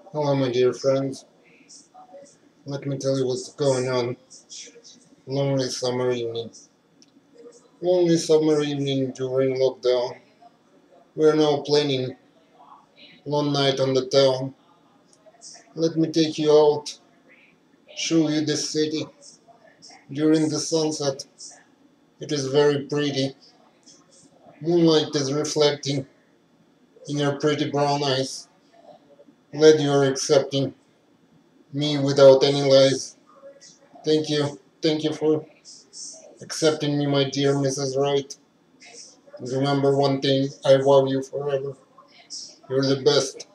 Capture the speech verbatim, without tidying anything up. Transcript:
Hello, my dear friends. Let me tell you what's going on. Lonely summer evening. Lonely summer evening during lockdown. We're now planning one night on the town. Let me take you out, show you the city. During the sunset, it is very pretty. Moonlight is reflecting in your pretty brown eyes. Glad you are accepting me without any lies. Thank you. Thank you for accepting me, my dear Missus Wright. And remember one thing, I love you forever. You're the best.